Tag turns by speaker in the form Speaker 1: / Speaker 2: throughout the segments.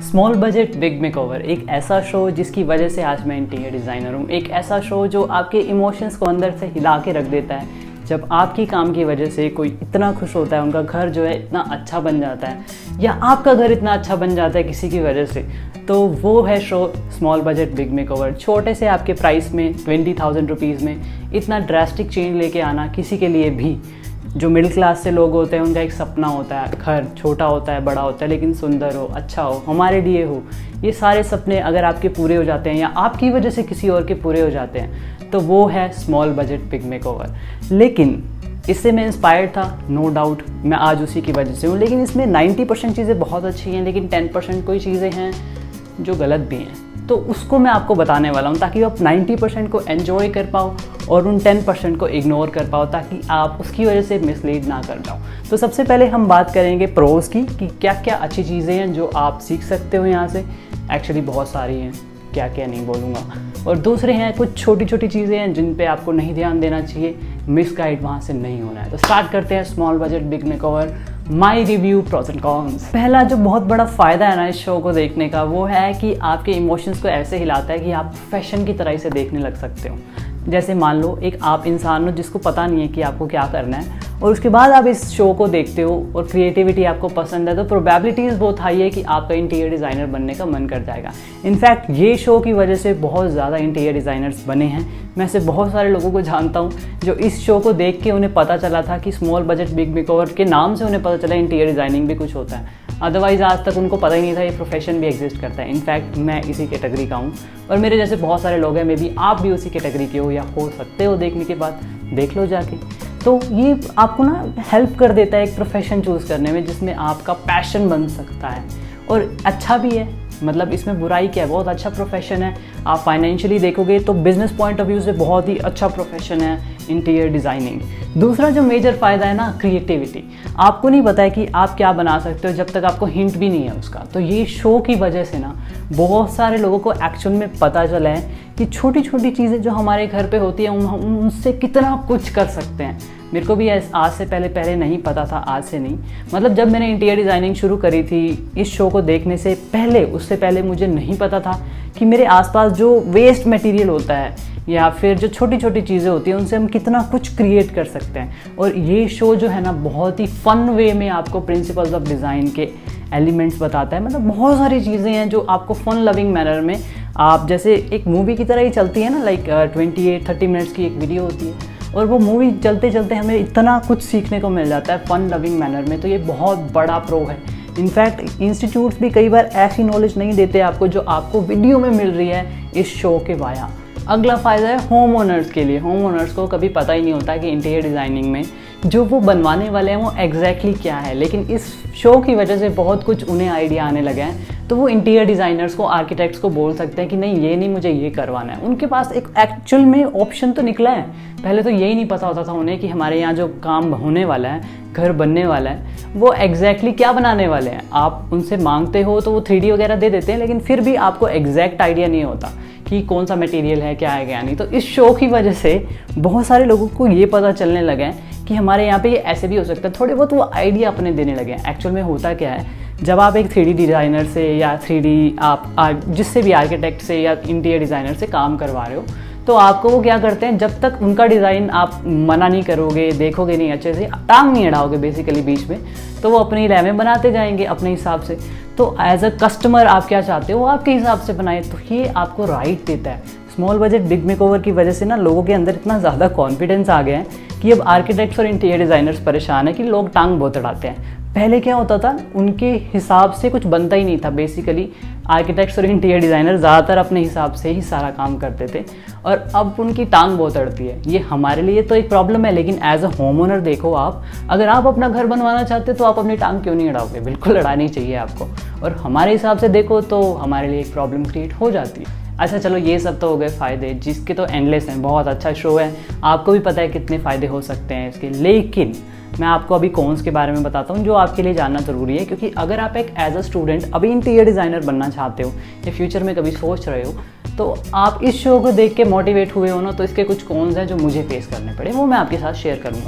Speaker 1: Small budget big makeover एक ऐसा show जिसकी वजह से आज मैं इंटीरियर डिज़ाइनर हूँ। एक ऐसा शो जो आपके इमोशंस को अंदर से हिला के रख देता है। जब आपकी काम की वजह से कोई इतना खुश होता है, उनका घर जो है इतना अच्छा बन जाता है, या आपका घर इतना अच्छा बन जाता है किसी की वजह से, तो वो है show small budget big makeover. छोटे से आपके प्राइस में 20,000 रुपीज़ में इतना ड्रास्टिक चेंज लेके आना किसी के लिए भी, जो मिडिल क्लास से लोग होते हैं, उनका एक सपना होता है, घर छोटा होता है, बड़ा होता है, लेकिन सुंदर हो, अच्छा हो, हमारे लिए हो। ये सारे सपने अगर आपके पूरे हो जाते हैं या आपकी वजह से किसी और के पूरे हो जाते हैं, तो वो है स्मॉल बजट बिग मेकओवर। लेकिन इससे मैं इंस्पायर्ड था, नो डाउट, मैं आज उसी की वजह से हूँ। लेकिन इसमें 90% चीज़ें बहुत अच्छी हैं, लेकिन 10% कोई चीज़ें हैं जो गलत भी हैं। तो उसको मैं आपको बताने वाला हूँ ताकि आप 90% को एंजॉय कर पाओ और उन 10% को इग्नोर कर पाओ, ताकि आप उसकी वजह से मिसलीड ना कर जाओ। तो सबसे पहले हम बात करेंगे प्रोज की कि क्या क्या अच्छी चीज़ें हैं जो आप सीख सकते हो यहाँ से। एक्चुअली बहुत सारी हैं, क्या क्या नहीं बोलूँगा। और दूसरे हैं कुछ छोटी छोटी चीज़ें हैं जिन पे आपको नहीं ध्यान देना चाहिए, मिसगाइड वहाँ से नहीं होना है। तो स्टार्ट करते हैं small budget big makeover, my review, pros and cons. पहला जो बहुत बड़ा फ़ायदा है ना इस शो को देखने का, वो है कि आपके इमोशंस को ऐसे हिलाता है कि आप फैशन की तरह इसे देखने लग सकते हो। जैसे मान लो एक आप इंसान हो जिसको पता नहीं है कि आपको क्या करना है, और उसके बाद आप इस शो को देखते हो और क्रिएटिविटी आपको पसंद है, तो प्रोबेबिलिटीज़ बहुत हाई है कि आपका इंटीरियर डिज़ाइनर बनने का मन कर जाएगा। इनफैक्ट ये शो की वजह से बहुत ज़्यादा इंटीरियर डिज़ाइनर्स बने हैं। मैं ऐसे बहुत सारे लोगों को जानता हूँ जो इस शो को देख के उन्हें पता चला था कि स्मॉल बजट बिग मेकओवर के नाम से उन्हें पता चला इंटीरियर डिज़ाइनिंग भी कुछ होता है। अदरवाइज़ आज तक उनको पता ही नहीं था ये प्रोफेशन भी एग्जिस्ट करता है। इनफैक्ट मैं इसी कैटेगरी का हूँ और मेरे जैसे बहुत सारे लोग हैं, मे बी आप भी उसी कैटेगरी के हो या हो सकते हो। देखने के बाद देख लो जाके। तो ये आपको ना हेल्प कर देता है एक प्रोफेशन चूज़ करने में जिसमें आपका पैशन बन सकता है, और अच्छा भी है। मतलब इसमें बुराई क्या है, बहुत अच्छा प्रोफेशन है। आप फाइनेंशियली देखोगे तो बिजनेस पॉइंट ऑफ व्यू से बहुत ही अच्छा प्रोफेशन है इंटीरियर डिज़ाइनिंग। दूसरा जो मेजर फ़ायदा है ना, क्रिएटिविटी। आपको नहीं पता है कि आप क्या बना सकते हो जब तक आपको हिंट भी नहीं है उसका। तो ये शो की वजह से ना बहुत सारे लोगों को एक्चुअल में पता चला है कि छोटी छोटी चीज़ें जो हमारे घर पे होती हैं हम उनसे कितना कुछ कर सकते हैं। मेरे को भी आज से पहले नहीं पता था, आज से नहीं। मतलब जब मैंने इंटीरियर डिज़ाइनिंग शुरू करी थी इस शो को देखने से पहले, उससे पहले मुझे नहीं पता था कि मेरे आसपास जो वेस्ट मटेरियल होता है या फिर जो छोटी छोटी चीज़ें होती हैं उनसे हम कितना कुछ क्रिएट कर सकते हैं। और ये शो जो है ना बहुत ही फन वे में आपको प्रिंसिपल्स ऑफ डिज़ाइन के एलिमेंट्स बताता है। मतलब बहुत सारी चीज़ें हैं जो आपको फन लविंग मैनर में, आप जैसे एक मूवी की तरह ही चलती है ना, लाइक 28-30 मिनट्स की एक वीडियो होती है, और वो मूवी चलते चलते हमें इतना कुछ सीखने को मिल जाता है फन लविंग मैनर में। तो ये बहुत बड़ा प्रो है। इनफैक्ट इंस्टीट्यूट्स भी कई बार ऐसी नॉलेज नहीं देते आपको जो आपको वीडियो में मिल रही है इस शो के वाया। अगला फ़ायदा है होम ओनर्स के लिए। होम ओनर्स को कभी पता ही नहीं होता कि इंटीरियर डिज़ाइनिंग में जो वो बनवाने वाले हैं वो एग्जैक्टली क्या है, लेकिन इस शो की वजह से बहुत कुछ उन्हें आइडिया आने लगे हैं। तो वो इंटीरियर डिज़ाइनर्स को, आर्किटेक्ट्स को बोल सकते हैं कि नहीं, ये नहीं, मुझे ये करवाना है। उनके पास एक एक्चुअल में ऑप्शन तो निकला है। पहले तो यही नहीं पता होता था उन्हें कि हमारे यहाँ जो काम होने वाला है, घर बनने वाला है, वो एग्जैक्टली क्या बनाने वाले हैं। आप उनसे मांगते हो तो वो 3D वगैरह दे देते हैं, लेकिन फिर भी आपको एग्जैक्ट आइडिया नहीं होता कि कौन सा मटेरियल है, क्या है, क्या नहीं। तो इस शो की वजह से बहुत सारे लोगों को ये पता चलने लगे हैं कि हमारे यहाँ पे ये ऐसे भी हो सकता है। थोड़े बहुत वो आइडिया अपने देने लगे हैं। एक्चुअल में होता क्या है, जब आप एक 3D डिज़ाइनर से या 3D आप जिससे भी आर्किटेक्ट से या इंटीरियर डिज़ाइनर से काम करवा रहे हो, तो आपको वो क्या करते हैं, जब तक उनका डिज़ाइन आप मना नहीं करोगे, देखोगे नहीं अच्छे से, टांग नहीं अड़ाओगे बेसिकली बीच में, तो वो अपनी राय में बनाते जाएंगे अपने हिसाब से। तो एज अ कस्टमर आप क्या चाहते हो वो आपके हिसाब से बनाए। तो ये आपको राइट देता है। स्मॉल बजट बिग मेकओवर की वजह से ना लोगों के अंदर इतना ज़्यादा कॉन्फिडेंस आ गया है कि अब आर्किटेक्ट्स और इंटीरियर डिज़ाइनर्स परेशान है कि लोग टांग बहुत अड़ाते हैं। पहले क्या होता था, उनके हिसाब से कुछ बनता ही नहीं था। बेसिकली आर्किटेक्ट्स और इंटीरियर डिज़ाइनर ज़्यादातर अपने हिसाब से ही सारा काम करते थे, और अब उनकी टांग बहुत अड़ती है। ये हमारे लिए तो एक प्रॉब्लम है, लेकिन एज अ होम ओनर देखो, आप अगर आप अपना घर बनवाना चाहते हो तो आप अपनी टांग क्यों नहीं अड़ाओगे? बिल्कुल अड़ानी चाहिए आपको। और हमारे हिसाब से देखो तो हमारे लिए एक प्रॉब्लम क्रिएट हो जाती है। अच्छा चलो, ये सब तो हो गए फ़ायदे, जिसके तो एंडलेस हैं। बहुत अच्छा शो है, आपको भी पता है कितने फ़ायदे हो सकते हैं इसके। लेकिन मैं आपको अभी कॉन्स के बारे में बताता हूँ जो आपके लिए जानना ज़रूरी है। क्योंकि अगर आप एक एज अ स्टूडेंट अभी इंटीरियर डिज़ाइनर बनना चाहते हो या फ्यूचर में कभी सोच रहे हो, तो आप इस शो को देख के मोटिवेट हुए हो ना, तो इसके कुछ कॉन्स हैं जो मुझे फेस करने पड़े, वो मैं आपके साथ शेयर करूँगा।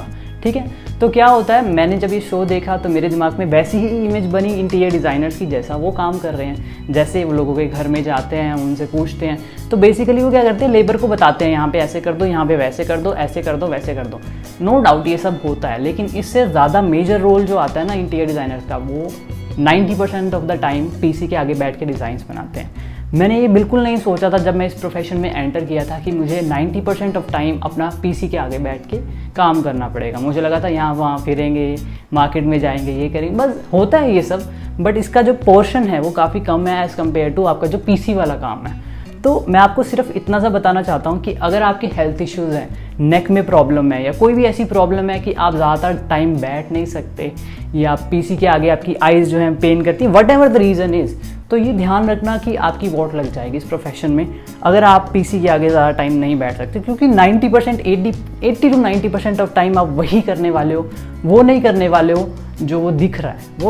Speaker 1: ठीक है। तो क्या होता है, मैंने जब ये शो देखा तो मेरे दिमाग में वैसी ही इमेज बनी इंटीरियर डिज़ाइनर्स की, जैसा वो काम कर रहे हैं, जैसे वो लोगों के घर में जाते हैं, उनसे पूछते हैं। तो बेसिकली वो क्या करते हैं, लेबर को बताते हैं यहाँ पे ऐसे कर दो, यहाँ पे वैसे कर दो, ऐसे कर दो, वैसे कर दो। नो डाउट ये सब होता है, लेकिन इससे ज़्यादा मेजर रोल जो आता है ना इंटीरियर डिज़ाइनर्स का, वो 90% ऑफ द टाइम पीसी के आगे बैठ के डिज़ाइंस बनाते हैं। मैंने ये बिल्कुल नहीं सोचा था जब मैं इस प्रोफेशन में एंटर किया था कि मुझे 90% ऑफ टाइम अपना पीसी के आगे बैठ के काम करना पड़ेगा। मुझे लगा था यहाँ वहाँ फिरेंगे, मार्केट में जाएंगे, ये करेंगे, बस होता है ये सब, बट इसका जो पोर्शन है वो काफ़ी कम है एज़ कम्पेयर टू आपका जो पीसी वाला काम है। तो मैं आपको सिर्फ इतना सा बताना चाहता हूँ कि अगर आपके हेल्थ इश्यूज़ हैं, नेक में प्रॉब्लम है, या कोई भी ऐसी प्रॉब्लम है कि आप ज़्यादातर टाइम बैठ नहीं सकते, या पीसी के आगे आपकी आइज़ जो है पेन करती है, whatever the reason is, तो ये ध्यान रखना कि आपकी वॉट लग जाएगी इस प्रोफेशन में अगर आप पीसी के आगे ज़्यादा टाइम नहीं बैठ सकते। क्योंकि 90% 80 to 90% ऑफ टाइम आप वही करने वाले हो, वो नहीं करने वाले हो जो वो दिख रहा है, वो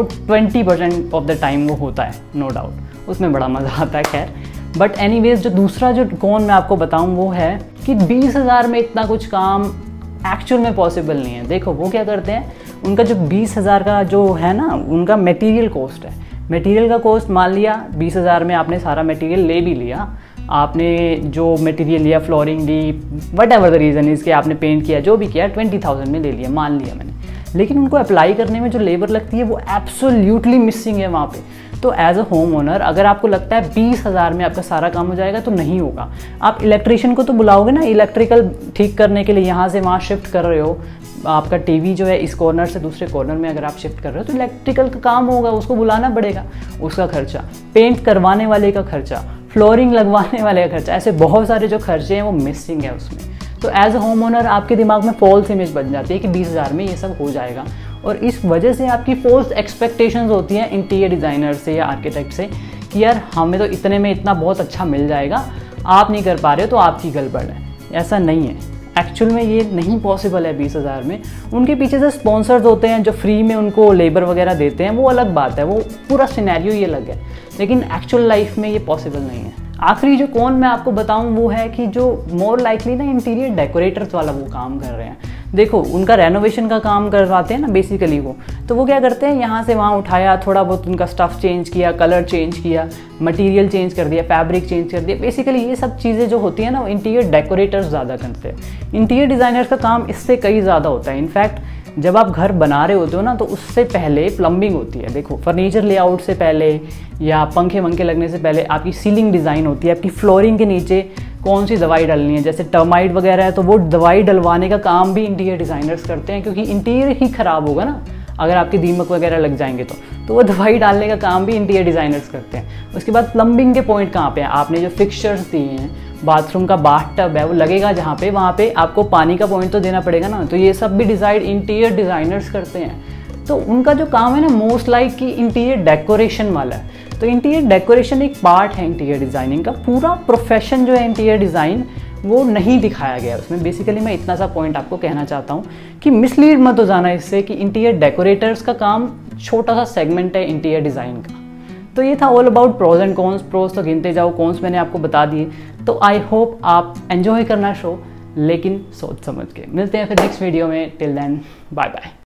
Speaker 1: 20% ऑफ द टाइम वो होता है, नो डाउट, उसमें बड़ा मज़ा आता है। खैर, बट एनीवेज जो दूसरा जो कौन मैं आपको बताऊं वो है कि 20,000 में इतना कुछ काम एक्चुअल में पॉसिबल नहीं है। देखो वो क्या करते हैं, उनका जो 20,000 का जो है ना, उनका मटेरियल कॉस्ट है। मटेरियल का कॉस्ट मान लिया 20,000 में आपने सारा मटेरियल ले भी लिया, आपने जो मटेरियल लिया, फ्लोरिंग ली, whatever the reason is कि आपने पेंट किया, जो भी किया, 20,000 में ले लिया, मान लिया मैंने, लेकिन उनको अप्लाई करने में जो लेबर लगती है वो एब्सोल्यूटली मिसिंग है वहाँ पे। तो एज अ होम ओनर अगर आपको लगता है 20,000 में आपका सारा काम हो जाएगा, तो नहीं होगा। आप इलेक्ट्रिशियन को तो बुलाओगे ना, इलेक्ट्रिकल ठीक करने के लिए, यहाँ से वहाँ शिफ्ट कर रहे हो, आपका टीवी जो है इस कॉर्नर से दूसरे कॉर्नर में अगर आप शिफ्ट कर रहे हो, तो इलेक्ट्रिकल का काम होगा, उसको बुलाना पड़ेगा, उसका खर्चा, पेंट करवाने वाले का खर्चा, फ्लोरिंग लगवाने वाले का खर्चा, ऐसे बहुत सारे जो खर्चे हैं वो मिसिंग है उसमें। तो एज अ होम ओनर आपके दिमाग में फॉल्स इमेज बन जाती है कि 20,000 में ये सब हो जाएगा, और इस वजह से आपकी फॉल्स एक्सपेक्टेशंस होती हैं इंटीरियर डिज़ाइनर से या आर्किटेक्ट से कि यार हमें तो इतने में इतना बहुत अच्छा मिल जाएगा, आप नहीं कर पा रहे हो तो आपकी गड़बड़ है। ऐसा नहीं है, एक्चुअल में ये नहीं पॉसिबल है 20,000 में। उनके पीछे से स्पॉन्सर्स होते हैं जो फ्री में उनको लेबर वगैरह देते हैं, वो अलग बात है, वो पूरा सिनेरियो ये अलग है, लेकिन एक्चुअल लाइफ में ये पॉसिबल नहीं है। आखिरी जो कौन मैं आपको बताऊं वो है कि जो मोर लाइकली ना इंटीरियर डेकोरेटर्स वाला वो काम कर रहे हैं। देखो उनका रेनोवेशन का काम करवाते हैं ना बेसिकली वो, तो वो क्या करते हैं, यहाँ से वहाँ उठाया, थोड़ा बहुत उनका स्टफ़ चेंज किया, कलर चेंज किया, मटेरियल चेंज कर दिया, फैब्रिक चेंज कर दिया। बेसिकली ये सब चीज़ें जो होती हैं ना, इंटीरियर डेकोरेटर्स ज़्यादा करते हैं। इंटीरियर डिज़ाइनर्स का काम इससे कई ज़्यादा होता है। इनफैक्ट जब आप घर बना रहे होते हो ना, तो उससे पहले प्लम्बिंग होती है। देखो फर्नीचर लेआउट से पहले या पंखे वंखे लगने से पहले आपकी सीलिंग डिज़ाइन होती है, आपकी फ्लोरिंग के नीचे कौन सी दवाई डालनी है, जैसे टर्माइट वगैरह है तो वो दवाई डलवाने का काम भी इंटीरियर डिज़ाइनर्स करते हैं, क्योंकि इंटीरियर ही ख़राब होगा ना अगर आपके दीमक वगैरह लग जाएंगे तो वो दवाई डालने का काम भी इंटीरियर डिज़ाइनर्स करते हैं। उसके बाद प्लम्बिंग के पॉइंट कहाँ पे हैं, आपने जो फिक्सचर्स दिए हैं, बाथरूम का बाथ टब है वो लगेगा जहाँ पे, वहाँ पे आपको पानी का पॉइंट तो देना पड़ेगा ना, तो ये सब भी डिसाइड इंटीरियर डिज़ाइनर्स करते हैं। तो उनका जो काम है ना मोस्ट लाइक कि इंटीरियर डेकोरेशन वाला है। तो इंटीरियर डेकोरेशन एक पार्ट है इंटीरियर डिज़ाइनिंग का, पूरा प्रोफेशन जो है इंटीरियर डिज़ाइन वो नहीं दिखाया गया उसमें। बेसिकली मैं इतना सा पॉइंट आपको कहना चाहता हूँ कि मिसलीड मत हो जाना इससे कि इंटीरियर डेकोरेटर्स का काम छोटा सा सेगमेंट है इंटीरियर डिज़ाइन का। तो ये था all about pros and cons. Pros तो गिनते जाओ, कॉन्स मैंने आपको बता दिए। तो आई होप आप एंजॉय करना शो, लेकिन सोच समझ के। मिलते हैं फिर नेक्स्ट वीडियो में। Till then bye bye.